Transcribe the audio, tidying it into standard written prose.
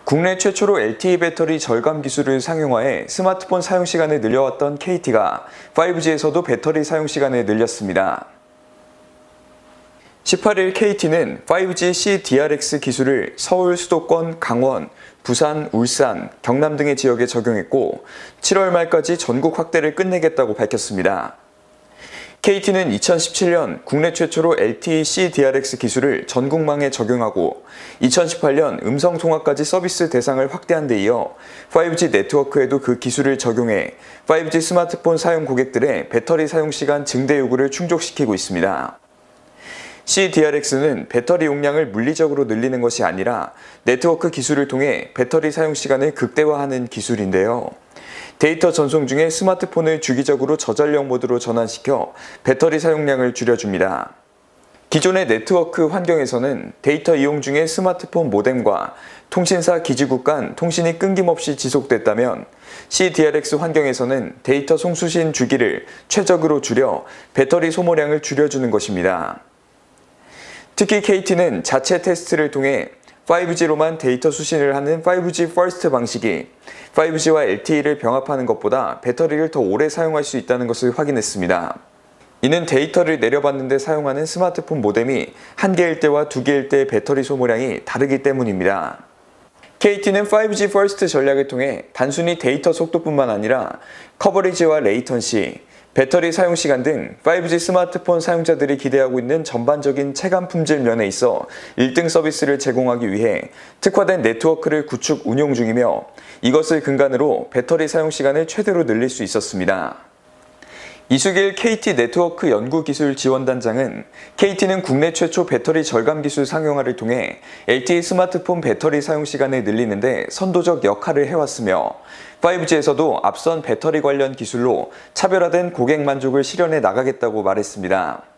국내 최초로 LTE 배터리 절감 기술을 상용화해 스마트폰 사용 시간을 늘려왔던 KT가 5G에서도 배터리 사용 시간을 늘렸습니다. 18일 KT는 5G CDRX 기술을 서울 수도권, 강원, 부산, 울산, 경남 등의 지역에 적용했고 7월 말까지 전국 확대를 끝내겠다고 밝혔습니다. KT는 2017년 국내 최초로 LTE CDRX 기술을 전국망에 적용하고 2018년 음성통화까지 서비스 대상을 확대한 데 이어 5G 네트워크에도 그 기술을 적용해 5G 스마트폰 사용 고객들의 배터리 사용 시간 증대 요구를 충족시키고 있습니다. CDRX는 배터리 용량을 물리적으로 늘리는 것이 아니라 네트워크 기술을 통해 배터리 사용 시간을 극대화하는 기술인데요. 데이터 전송 중에 스마트폰을 주기적으로 저전력 모드로 전환시켜 배터리 사용량을 줄여줍니다. 기존의 네트워크 환경에서는 데이터 이용 중에 스마트폰 모뎀과 통신사 기지국 간 통신이 끊김없이 지속됐다면 CDRX 환경에서는 데이터 송수신 주기를 최적으로 줄여 배터리 소모량을 줄여주는 것입니다. 특히 KT는 자체 테스트를 통해 5G로만 데이터 수신을 하는 5G 퍼스트 방식이 5G와 LTE를 병합하는 것보다 배터리를 더 오래 사용할 수 있다는 것을 확인했습니다. 이는 데이터를 내려받는 데 사용하는 스마트폰 모뎀이 1개일 때와 2개일 때의 배터리 소모량이 다르기 때문입니다. KT는 5G 퍼스트 전략을 통해 단순히 데이터 속도뿐만 아니라 커버리지와 레이턴시, 배터리 사용 시간 등 5G 스마트폰 사용자들이 기대하고 있는 전반적인 체감 품질 면에 있어 1등 서비스를 제공하기 위해 특화된 네트워크를 구축 운용 중이며 이것을 근간으로 배터리 사용 시간을 최대로 늘릴 수 있었습니다. 이수길 KT 네트워크 연구기술지원단장은 KT는 국내 최초 배터리 절감 기술 상용화를 통해 LTE 스마트폰 배터리 사용 시간을 늘리는 데 선도적 역할을 해왔으며 5G에서도 앞선 배터리 관련 기술로 차별화된 고객 만족을 실현해 나가겠다고 말했습니다.